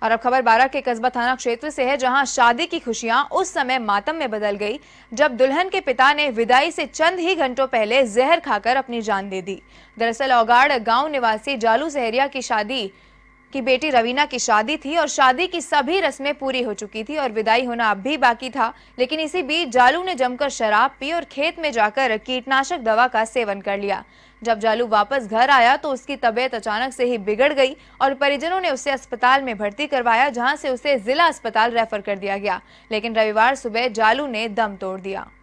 और अब खबर बारा के कस्बा थाना क्षेत्र से है, जहां शादी की खुशियां उस समय मातम में बदल गई जब दुल्हन के पिता ने विदाई से चंद ही घंटों पहले जहर खाकर अपनी जान दे दी। दरअसल औगाड़ गांव निवासी जालू सहरिया की बेटी रवीना की शादी थी और शादी की सभी रस्में पूरी हो चुकी थी और विदाई होना अब भी बाकी था। लेकिन इसी बीच जालू ने जमकर शराब पी और खेत में जाकर कीटनाशक दवा का सेवन कर लिया। जब जालू वापस घर आया तो उसकी तबीयत अचानक से ही बिगड़ गई और परिजनों ने उसे अस्पताल में भर्ती करवाया, जहां से उसे जिला अस्पताल रेफर कर दिया गया। लेकिन रविवार सुबह जालू ने दम तोड़ दिया।